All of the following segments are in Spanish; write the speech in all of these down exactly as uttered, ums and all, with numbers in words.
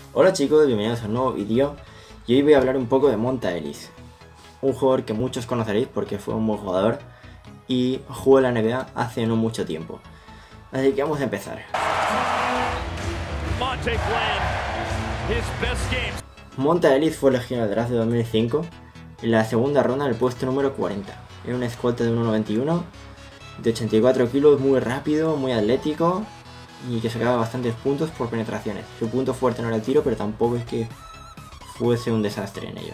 Hola chicos, bienvenidos a un nuevo vídeo y hoy voy a hablar un poco de Monta Ellis, un jugador que muchos conoceréis porque fue un buen jugador y jugó en la N B A hace no mucho tiempo. Así que vamos a empezar. Monta Ellis fue elegido en el draft de dos mil cinco en la segunda ronda en el puesto número cuarenta. Era un escolta de uno noventa y uno, de ochenta y cuatro kilos, muy rápido, muy atlético y que sacaba bastantes puntos por penetraciones. Su punto fuerte no era el tiro, pero tampoco es que fuese un desastre en ello.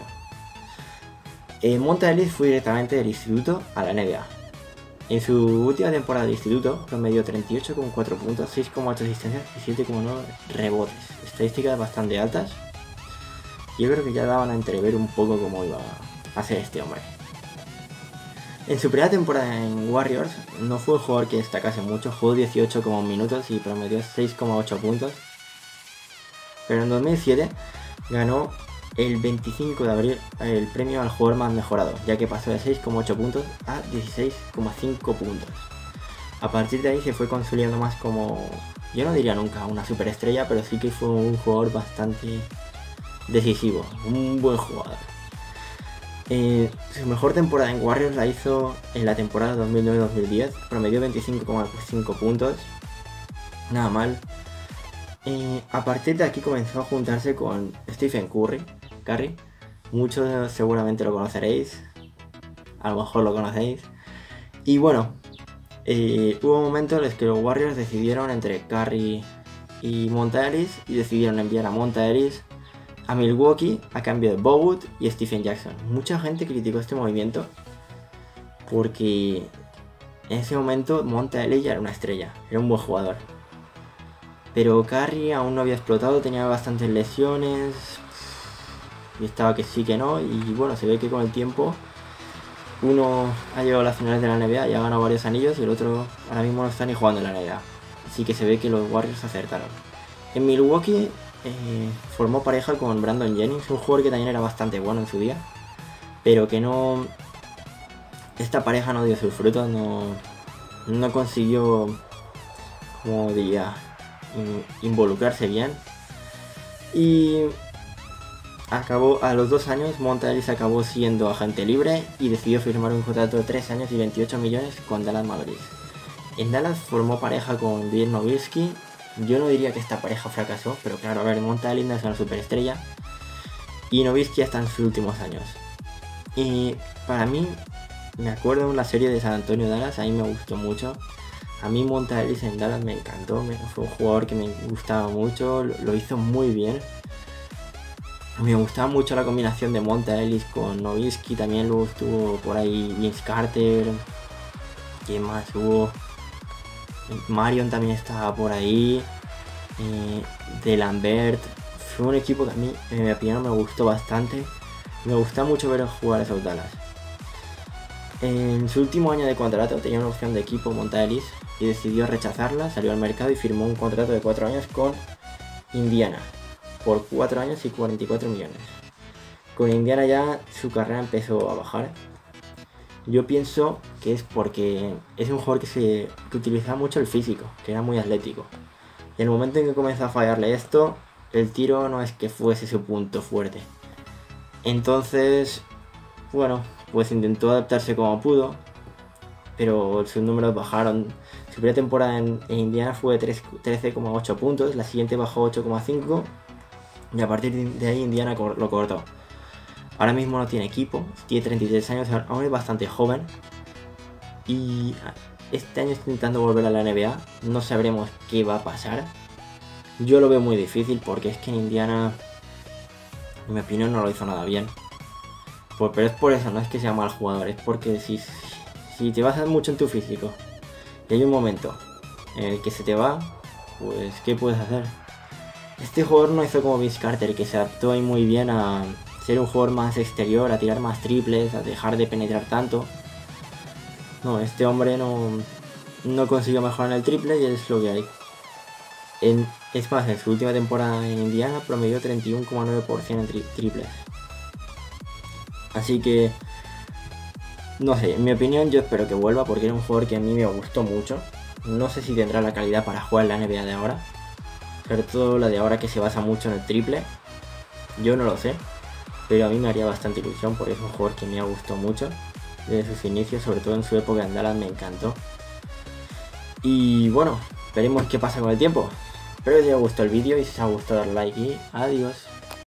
Eh, Monta Ellis fue directamente del instituto a la N B A. En su última temporada de instituto promedió treinta y ocho coma cuatro puntos, seis coma ocho asistencias y siete coma nueve rebotes. Estadísticas bastante altas. Yo creo que ya daban a entrever un poco cómo iba a ser este hombre. En su primera temporada en Warriors no fue un jugador que destacase mucho, jugó dieciocho coma uno minutos y promedió seis coma ocho puntos. Pero en dos mil siete ganó el veinticinco de abril el premio al jugador más mejorado, ya que pasó de seis coma ocho puntos a dieciséis coma cinco puntos. A partir de ahí se fue consolidando más como, yo no diría nunca una superestrella, pero sí que fue un jugador bastante decisivo, un buen jugador. Eh, su mejor temporada en Warriors la hizo en la temporada dos mil nueve dos mil diez, promedió veinticinco coma cinco puntos, nada mal. Eh, a partir de aquí comenzó a juntarse con Stephen Curry, Curry. Muchos seguramente lo conoceréis, a lo mejor lo conocéis. Y bueno, eh, hubo momentos en los que los Warriors decidieron entre Curry y Monta Ellis y decidieron enviar a Monta Ellis a Milwaukee a cambio de Bogut y Stephen Jackson. Mucha gente criticó este movimiento porque en ese momento Monta Ellis ya era una estrella, era un buen jugador. Pero Curry aún no había explotado, tenía bastantes lesiones y estaba que sí que no. Y bueno, se ve que con el tiempo uno ha llegado a las finales de la N B A y ha ganado varios anillos y el otro ahora mismo no está ni jugando en la N B A. Así que se ve que los Warriors acertaron. En Milwaukee Eh, formó pareja con Brandon Jennings, un jugador que también era bastante bueno en su día, pero que no, esta pareja no dio sus frutos, no, no consiguió, como diría, involucrarse bien, y acabó a los dos años. Monta Ellis acabó siendo agente libre y decidió firmar un contrato de tres años y veintiocho millones con Dallas Mavericks. En Dallas formó pareja con Dirk Nowitzki. Yo no diría que esta pareja fracasó, pero claro, a ver, Monta Ellis es una superestrella y Nowitzki está en sus últimos años. Y para mí, me acuerdo de la serie de San Antonio Dallas, a mí me gustó mucho. A mí Monta Ellis en Dallas me encantó, me, fue un jugador que me gustaba mucho, lo, lo hizo muy bien. Me gustaba mucho la combinación de Monta Ellis con Nowitzki, también luego estuvo por ahí Vince Carter. ¿Quién más hubo? Marion también estaba por ahí, eh, de Lambert. Fue un equipo que a mí, en mi opinión, me gustó bastante. Me gusta mucho ver jugar a esos Dallas. En su último año de contrato tenía una opción de equipo Monta Ellis y decidió rechazarla, salió al mercado y firmó un contrato de cuatro años con Indiana por cuatro años y cuarenta y cuatro millones. Con Indiana ya su carrera empezó a bajar. Yo pienso que es porque es un jugador que, se, que utilizaba mucho el físico, que era muy atlético. Y en el momento en que comenzó a fallarle esto, el tiro no es que fuese su punto fuerte. Entonces, bueno, pues intentó adaptarse como pudo, pero sus números bajaron. Su primera temporada en, en Indiana fue de trece coma ocho puntos, la siguiente bajó ocho coma cinco y a partir de ahí Indiana lo cortó. Ahora mismo no tiene equipo, tiene treinta y tres años, aún es bastante joven. Y este año está intentando volver a la N B A, no sabremos qué va a pasar. Yo lo veo muy difícil porque es que en Indiana, en mi opinión, no lo hizo nada bien. Pues, pero es por eso, no es que sea mal jugador, es porque si, si te basas mucho en tu físico y hay un momento en el que se te va, pues ¿qué puedes hacer? Este jugador no hizo como Vince Carter, que se adaptó ahí muy bien a ser un jugador más exterior, a tirar más triples, a dejar de penetrar tanto. No, este hombre no, no consiguió mejorar en el triple y es lo que hay. En, es más, en su última temporada en Indiana promedió treinta y uno coma nueve por ciento en tri triples. Así que, no sé, en mi opinión yo espero que vuelva porque era un jugador que a mí me gustó mucho. No sé si tendrá la calidad para jugar en la N B A de ahora, Sobre todo la de ahora que se basa mucho en el triple. Yo no lo sé, pero a mí me haría bastante ilusión porque es un jugador que me ha gustado mucho desde sus inicios, sobre todo en su época en Dallas me encantó. Y bueno, veremos qué pasa con el tiempo. Espero que os haya gustado el vídeo y si os ha gustado dar like y adiós.